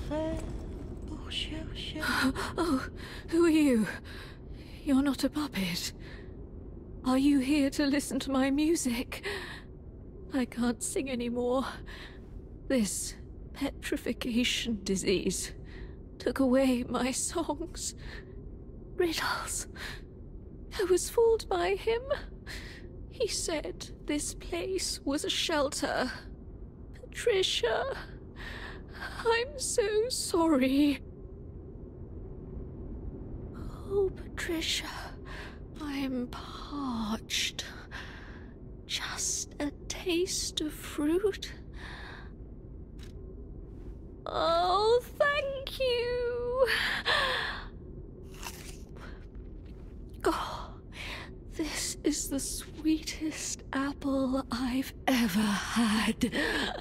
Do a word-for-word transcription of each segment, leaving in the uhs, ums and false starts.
Oh, who are you? You're not a puppet. Are you here to listen to my music? I can't sing anymore. This petrification disease took away my songs. Riddles. I was fooled by him. He said this place was a shelter. Patricia, I'm so sorry. Oh, Patricia, I'm parched. Just a taste of fruit. Oh, thank you. Oh, this is the sweetest apple I've ever had.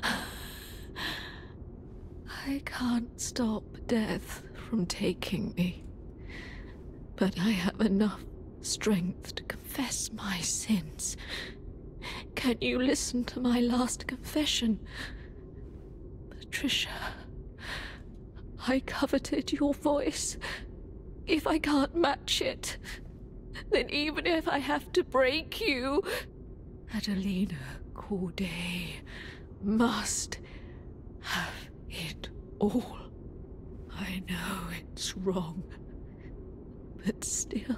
I can't stop death from taking me, but I have enough strength to confess my sins. Can you listen to my last confession? Patricia, I coveted your voice. If I can't match it, then even if I have to break you, Adelina Corday must have it all. I know it's wrong, but still,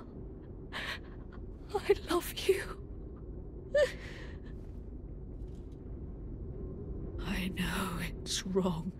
I love you. I know it's wrong.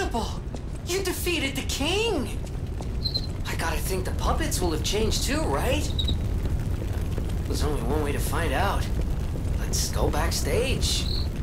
incredible! You defeated the king! I gotta think the puppets will have changed too, right? There's only one way to find out. Let's go backstage.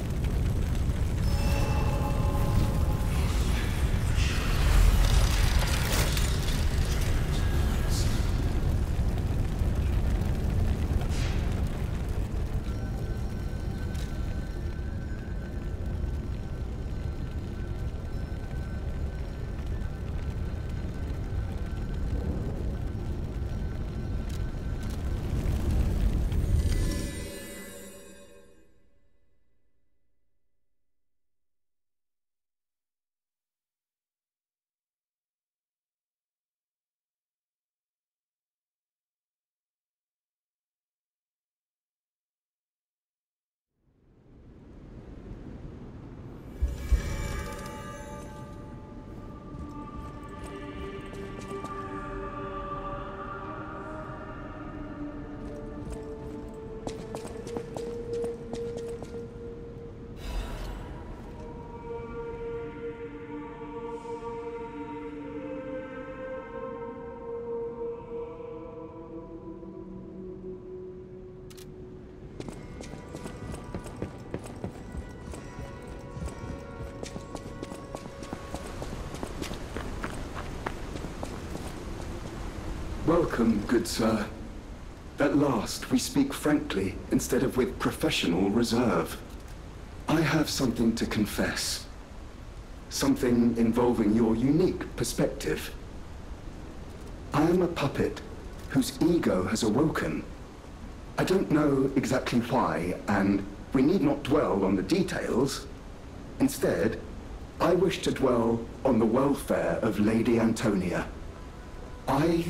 Welcome, good sir. At last, we speak frankly instead of with professional reserve. I have something to confess. Something involving your unique perspective. I am a puppet whose ego has awoken. I don't know exactly why, and we need not dwell on the details. Instead, I wish to dwell on the welfare of Lady Antonia. I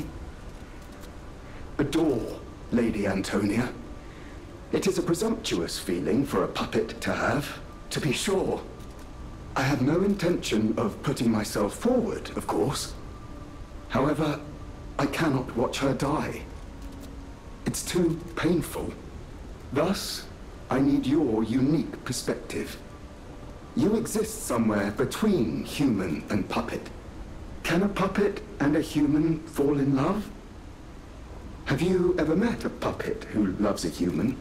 adore Lady Antonia. It is a presumptuous feeling for a puppet to have, to be sure. I have no intention of putting myself forward, of course. However, I cannot watch her die. It's too painful. Thus, I need your unique perspective. You exist somewhere between human and puppet. Can a puppet and a human fall in love? Have you ever met a puppet who loves a human?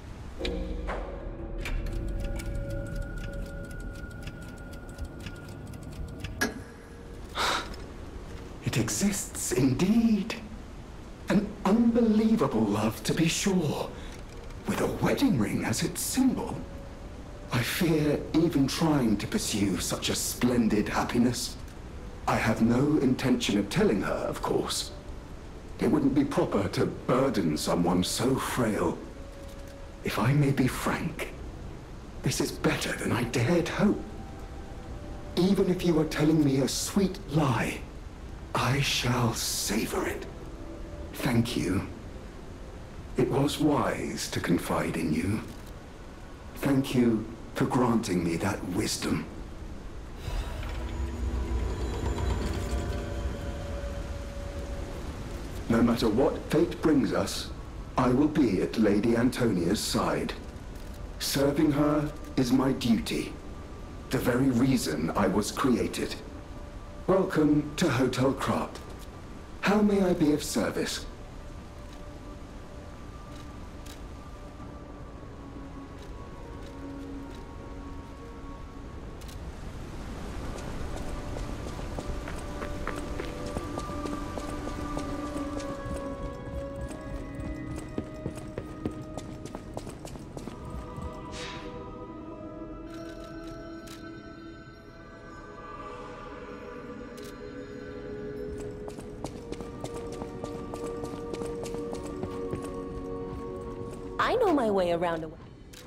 It exists indeed. An unbelievable love, to be sure, with a wedding ring as its symbol. I fear even trying to pursue such a splendid happiness. I have no intention of telling her, of course. It wouldn't be proper to burden someone so frail. If I may be frank, this is better than I dared hope. Even if you are telling me a sweet lie, I shall savor it. Thank you. It was wise to confide in you. Thank you for granting me that wisdom. No matter what fate brings us, I will be at Lady Antonia's side. Serving her is my duty, the very reason I was created. Welcome to Hotel Krat. How may I be of service? I know my way around a...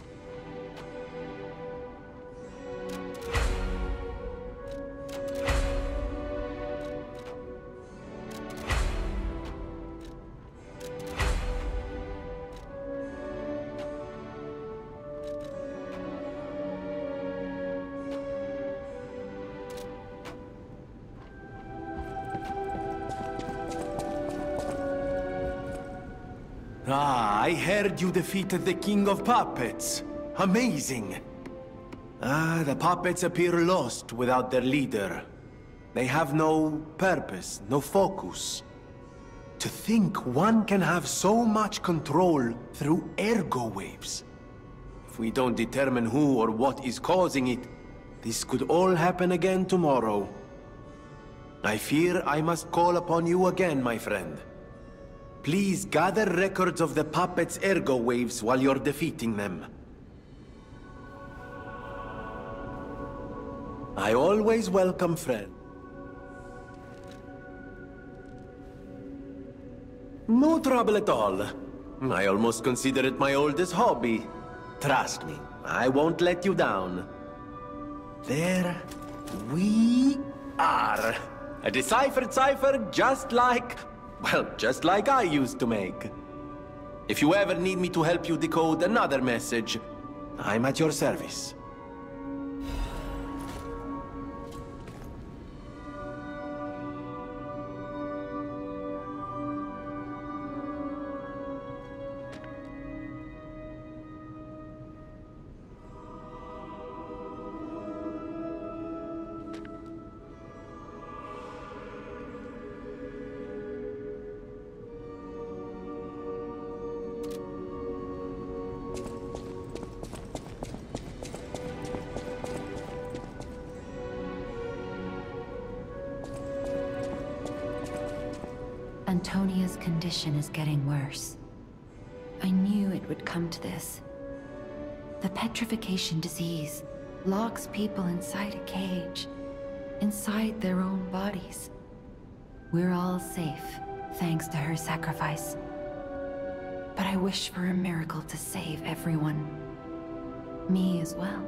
Ah, I heard you defeated the King of Puppets. Amazing. Ah, the puppets appear lost without their leader. They have no purpose, no focus. To think one can have so much control through ergo waves. If we don't determine who or what is causing it, this could all happen again tomorrow. I fear I must call upon you again, my friend. Please gather records of the puppets' ergo waves while you're defeating them. I always welcome friends. No trouble at all. I almost consider it my oldest hobby. Trust me, I won't let you down. There we are. A deciphered cipher just like... well, just like I used to make. If you ever need me to help you decode another message, I'm at your service. Antonia's condition is getting worse. I knew it would come to this. The petrification disease locks people inside a cage, inside their own bodies. We're all safe, thanks to her sacrifice. But I wish for a miracle to save everyone. Me as well.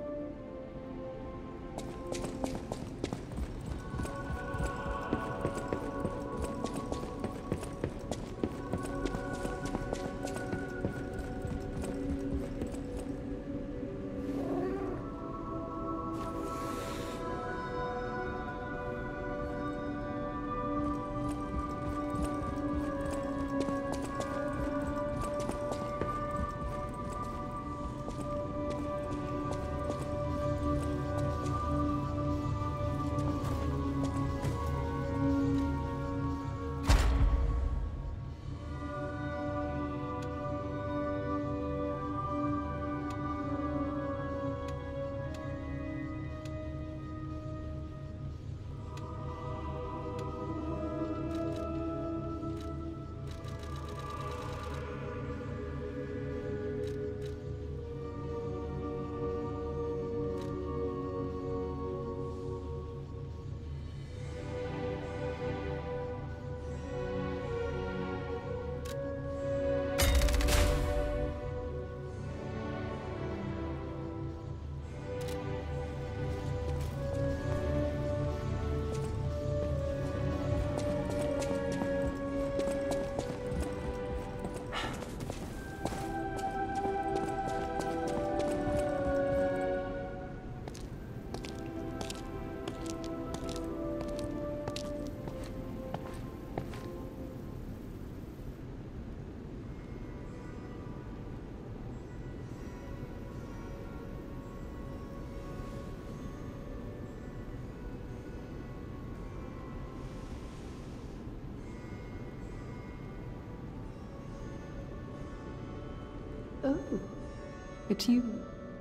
Oh, it's you.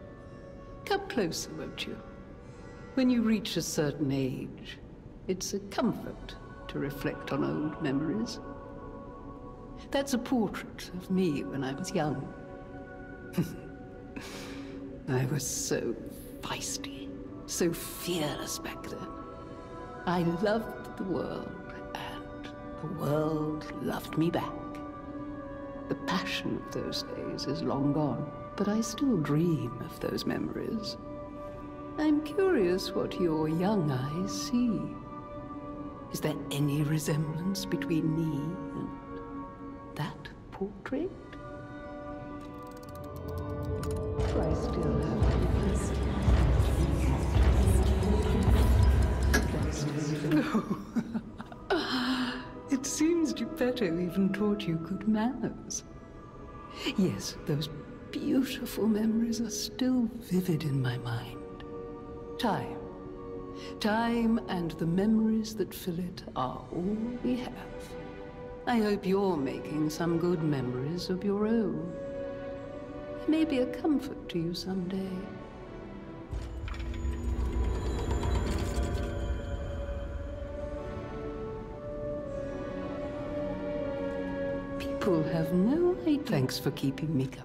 Come closer, won't you? When you reach a certain age, it's a comfort to reflect on old memories. That's a portrait of me when I was young. I was so feisty, so fearless back then. I loved the world, and the world loved me back. The passion of those days is long gone, but I still dream of those memories. I'm curious what your young eyes see. Is there any resemblance between me and that portrait? I still have It seems Geppetto even taught you good manners. Yes, those beautiful memories are still vivid in my mind. Time Time and the memories that fill it are all we have. I hope you're making some good memories of your own. It may be a comfort to you someday. People have no idea. Thanks for keeping me company.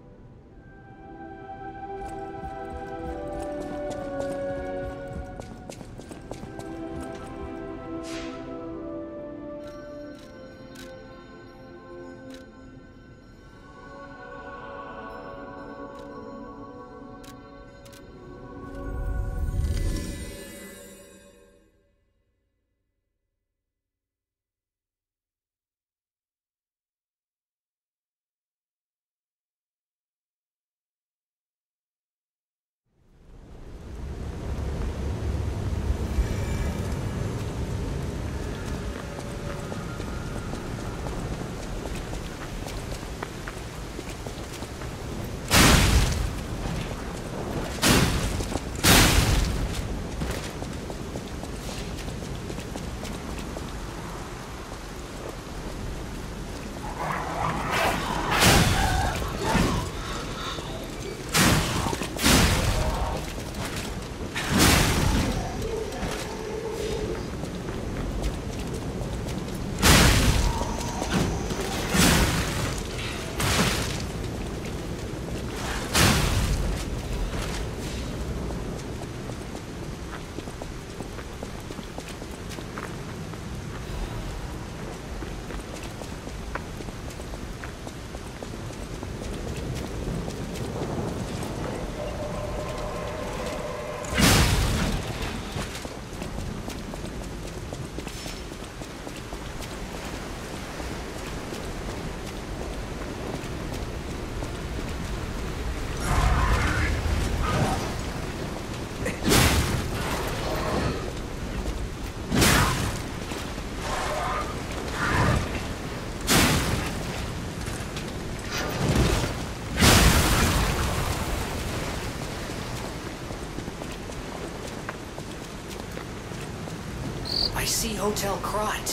I see Hotel Krat.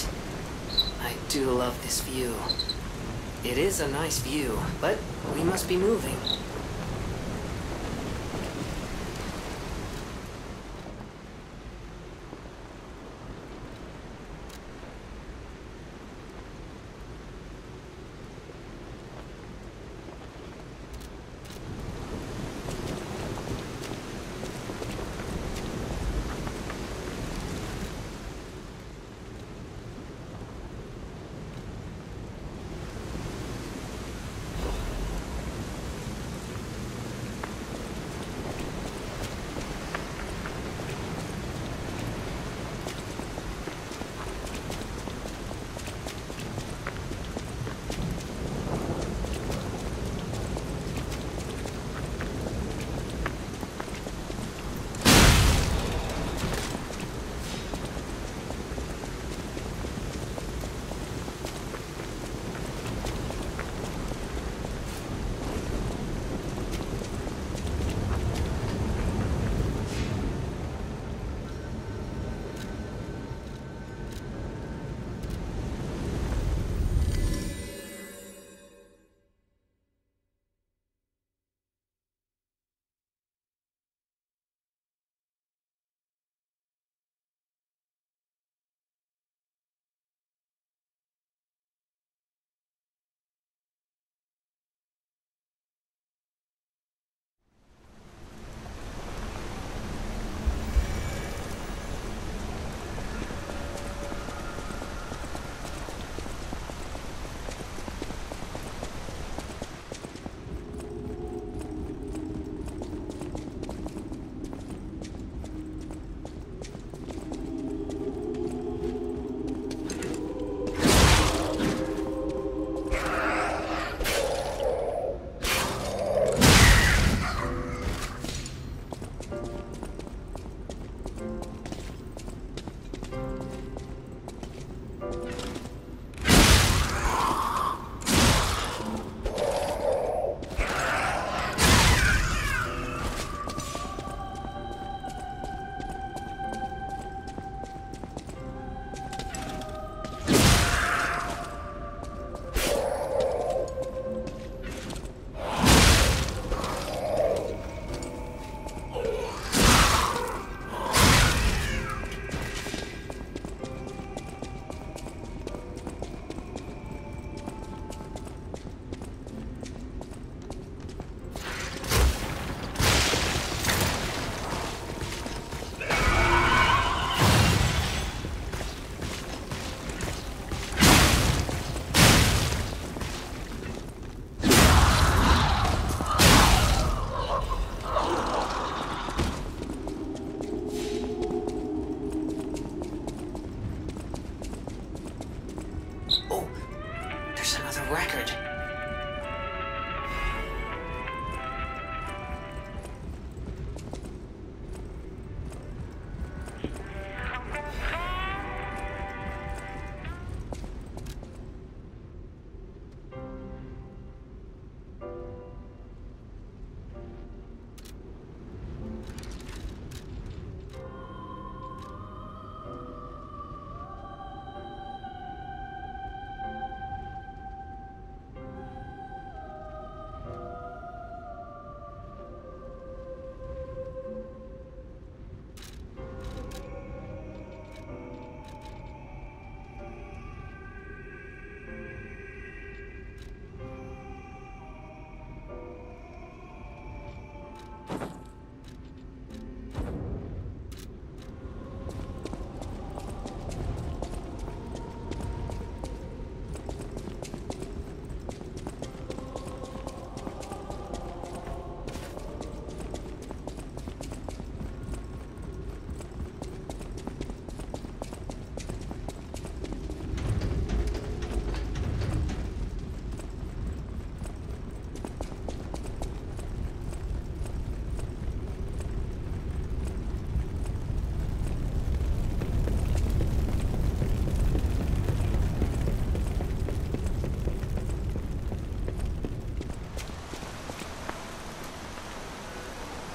I do love this view. It is a nice view, but we must be moving.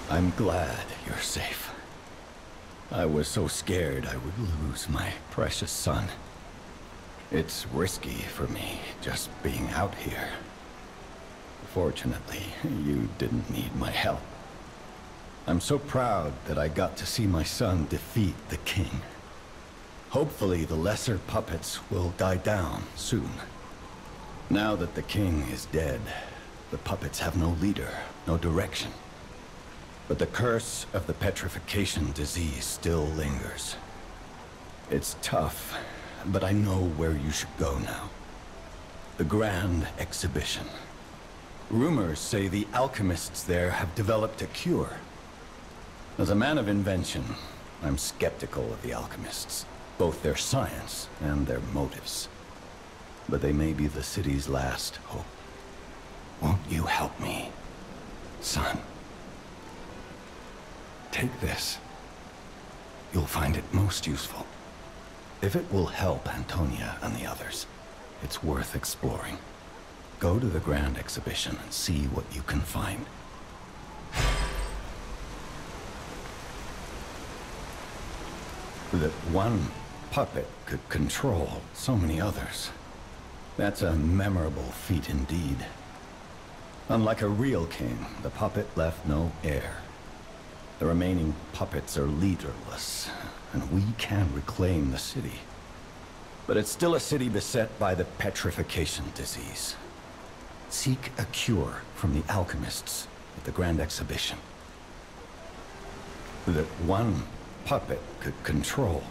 I'm glad you're safe. I was so scared I would lose my precious son. It's risky for me, just being out here. Fortunately, you didn't need my help. I'm so proud that I got to see my son defeat the king. Hopefully the lesser puppets will die down soon. Now that the king is dead, the puppets have no leader, no direction. But the curse of the petrification disease still lingers. It's tough, but I know where you should go now. The Grand Exhibition. Rumors say the alchemists there have developed a cure. As a man of invention, I'm skeptical of the alchemists, both their science and their motives. But they may be the city's last hope. Won't you help me, son? Take this. You'll find it most useful. If it will help Antonia and the others, it's worth exploring. Go to the Grand Exhibition and see what you can find. That one puppet could control so many others. That's a memorable feat indeed. Unlike a real king, the puppet left no heir. The remaining puppets are leaderless, and we can reclaim the city. But it's still a city beset by the petrification disease. Seek a cure from the alchemists at the Grand Exhibition. That one puppet could control.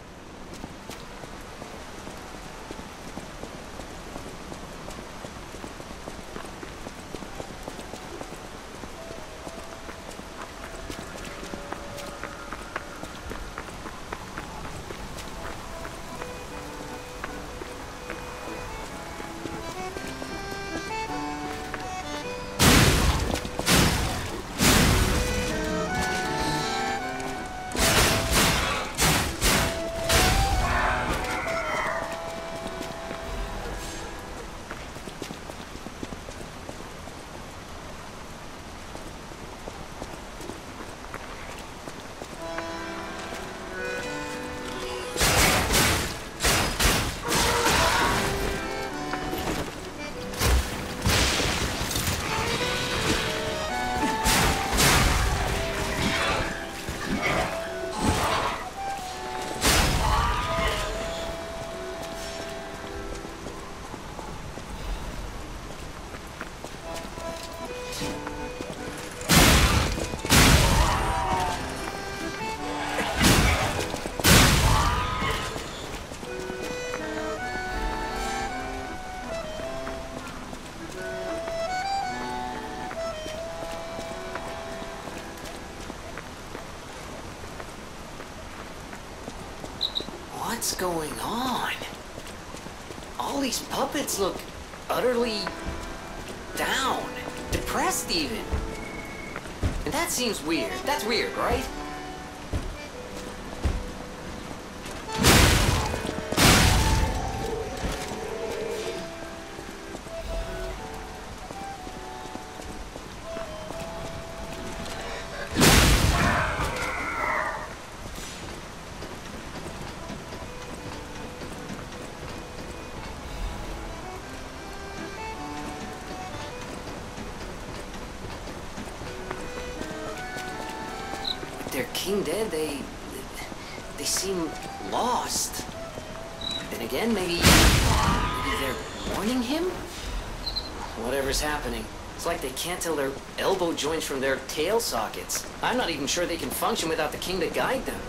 What's going on? All these puppets look utterly down, depressed even. And that seems weird. That's weird, right? Their king dead, they... they seem lost. Then again, maybe... maybe they're warning him? Whatever's happening, it's like they can't tell their elbow joints from their tail sockets. I'm not even sure they can function without the king to guide them.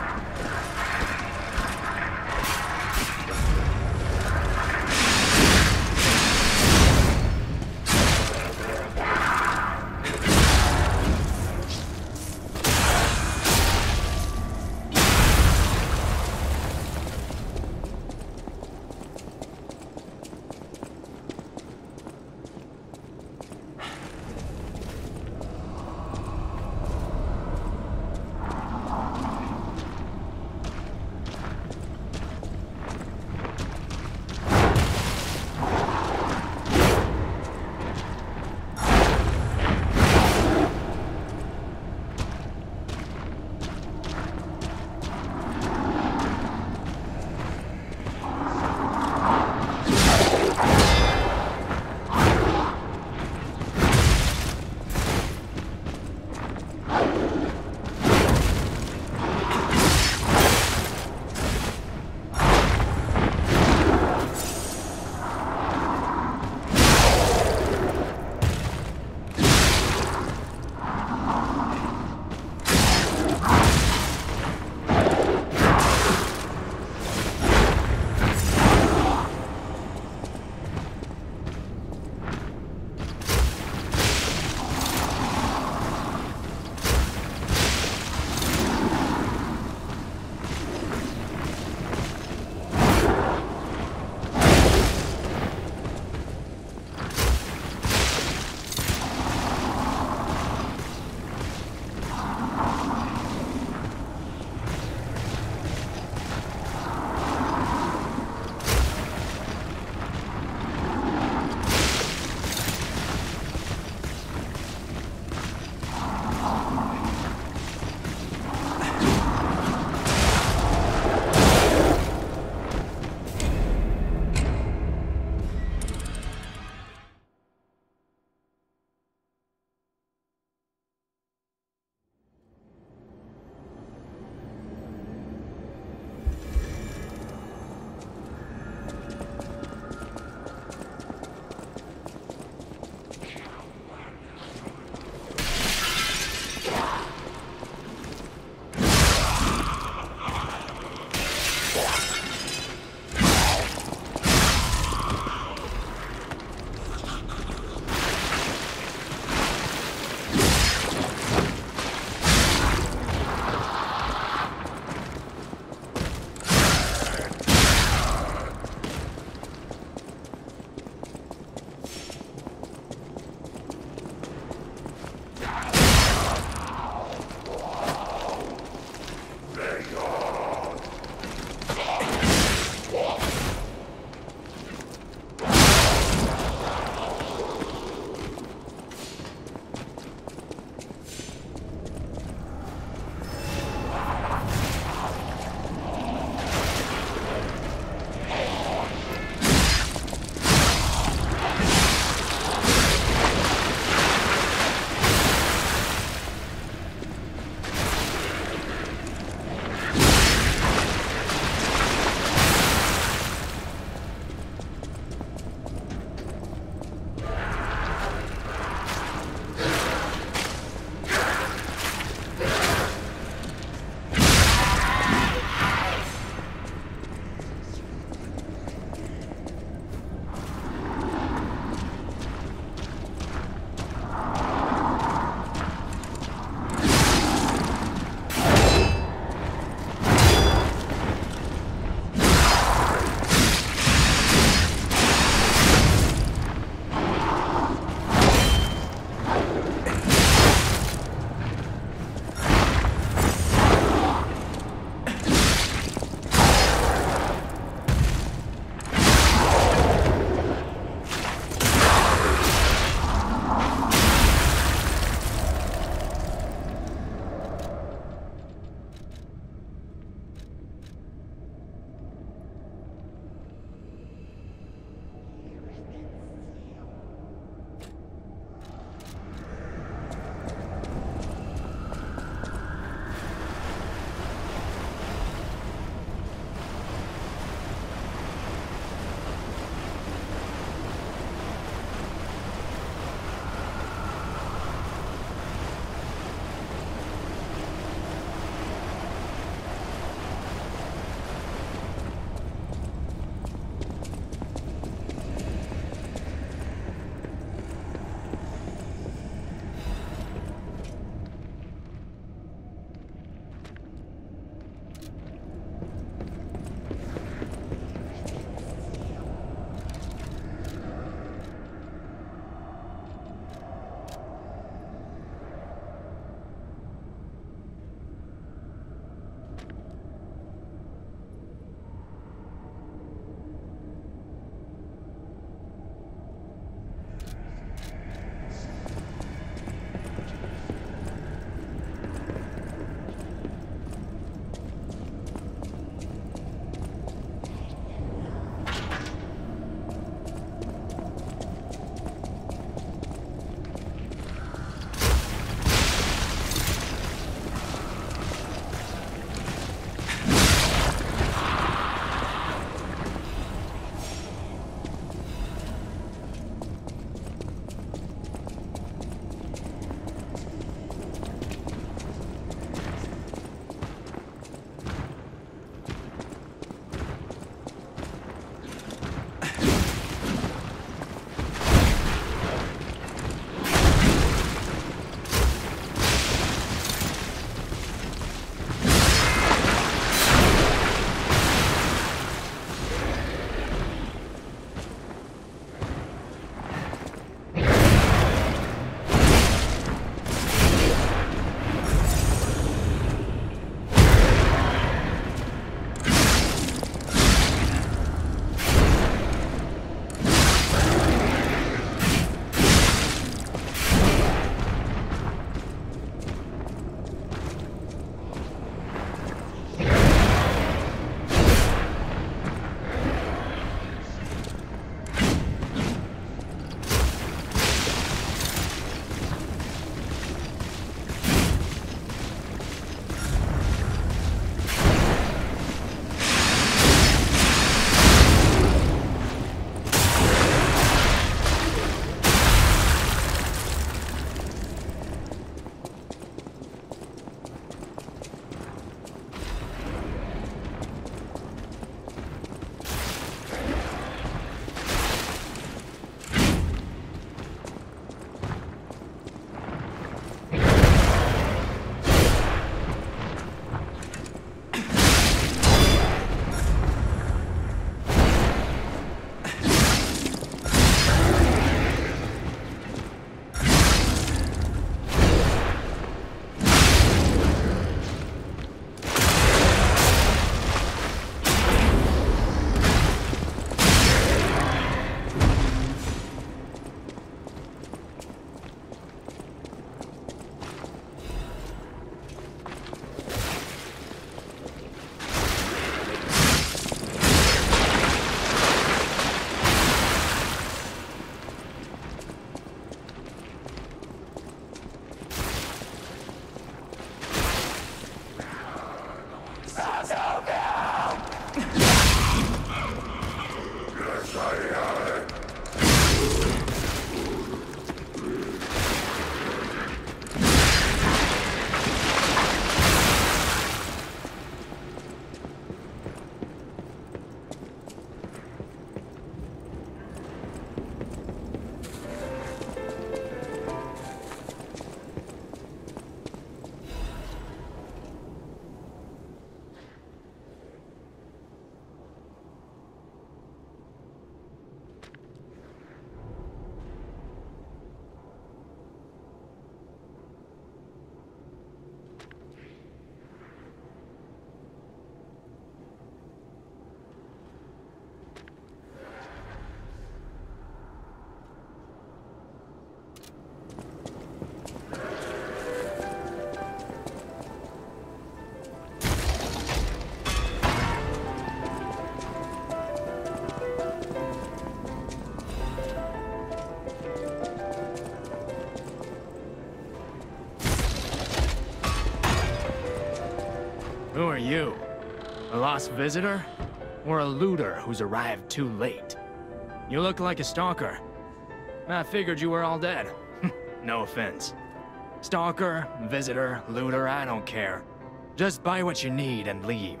are you? A lost visitor? Or a looter who's arrived too late? You look like a stalker. I figured you were all dead. No offense. Stalker, visitor, looter, I don't care. Just buy what you need and leave.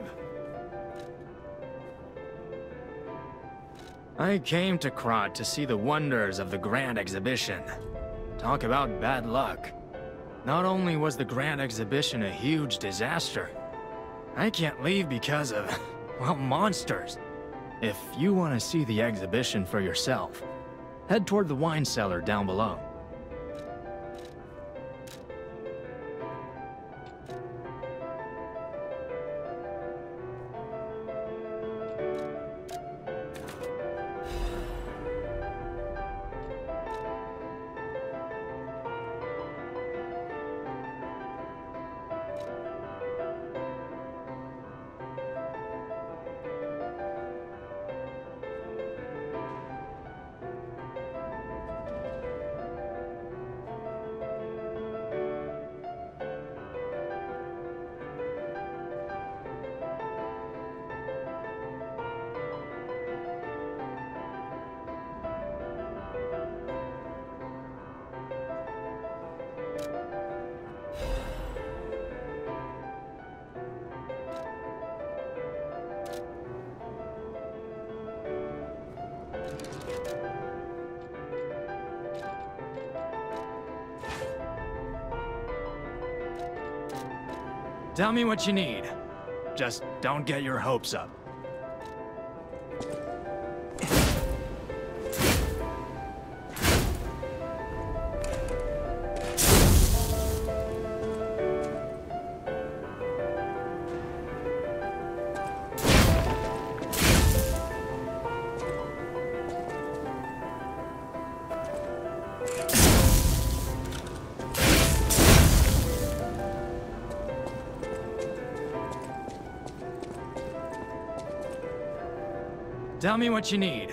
I came to Krat to see the wonders of the Grand Exhibition. Talk about bad luck. Not only was the Grand Exhibition a huge disaster, I can't leave because of, well, monsters. If you want to see the exhibition for yourself, head toward the wine cellar down below. Tell me what you need. Just don't get your hopes up. Tell me what you need.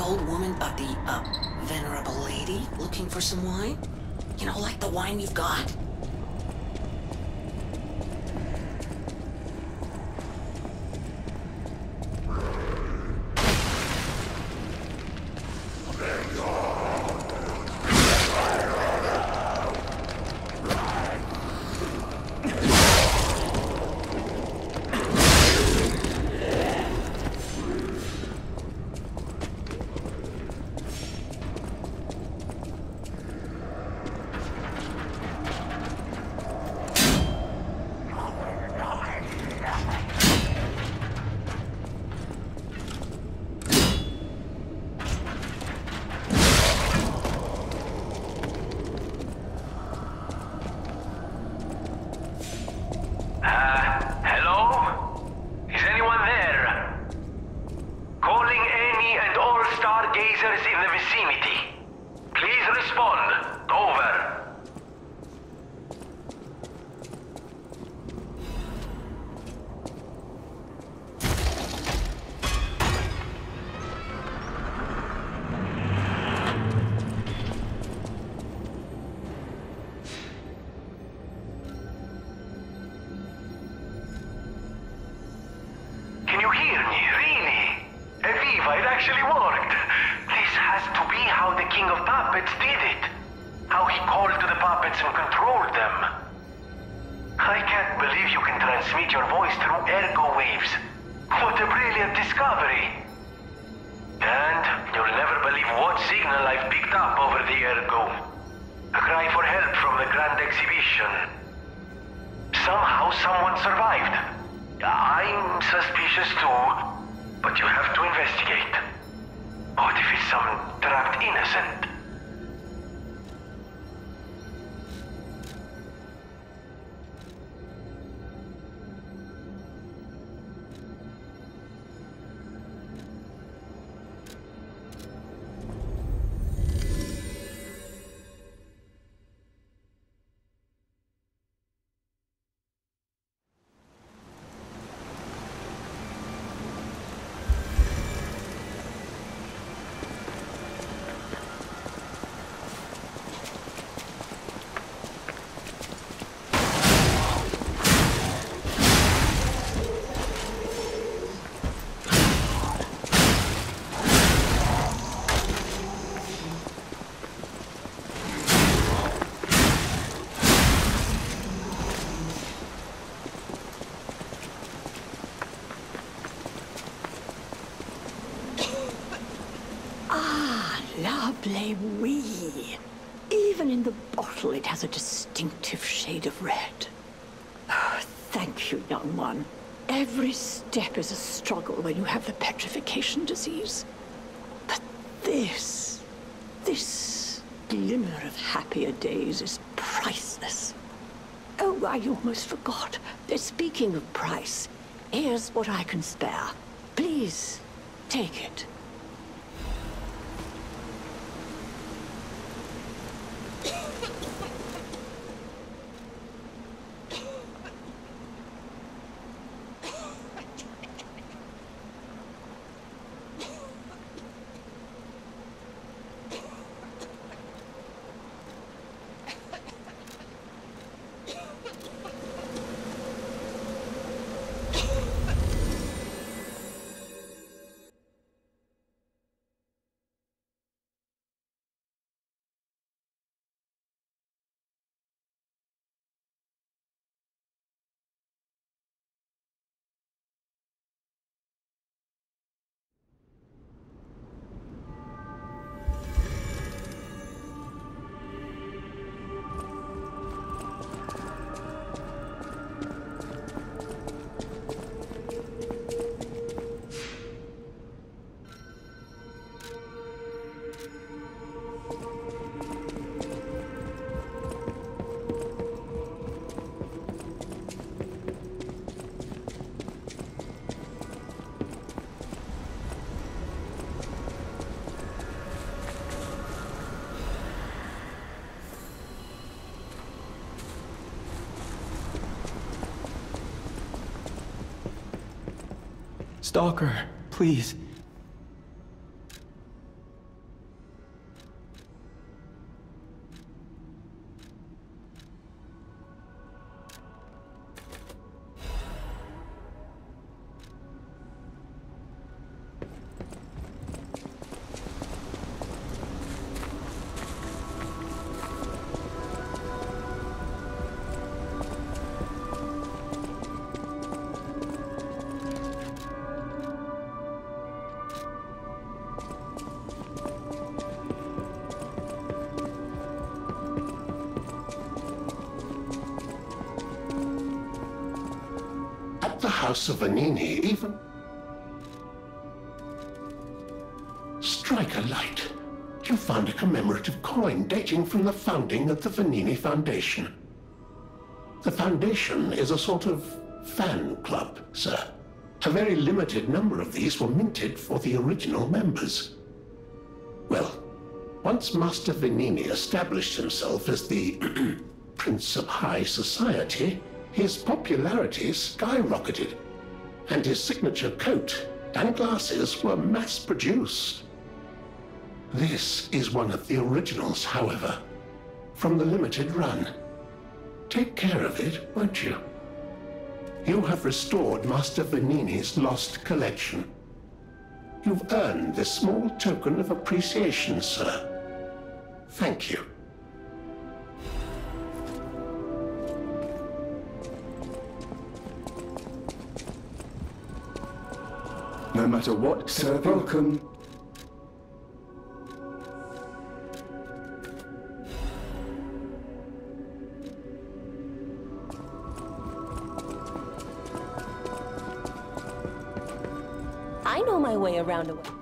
old woman, uh, the, uh, venerable lady looking for some wine? You know, like the wine you've got? Oui. Even in the bottle, it has a distinctive shade of red. Oh, thank you, young one. Every step is a struggle when you have the petrification disease. But this, this glimmer of happier days is priceless. Oh, I almost forgot. Speaking of price, here's what I can spare. Please, take it. Stalker, please. House of Venigni even... Strike a light. You found a commemorative coin dating from the founding of the Venigni Foundation. The Foundation is a sort of fan club, sir. A very limited number of these were minted for the original members. Well, once Master Venigni established himself as the Prince of High Society, his popularity skyrocketed, and his signature coat and glasses were mass-produced. This is one of the originals, however, from the limited run. Take care of it, won't you? You have restored Master Venigni's lost collection. You've earned this small token of appreciation, sir. Thank you. No matter what, sir, welcome. I know my way around a way.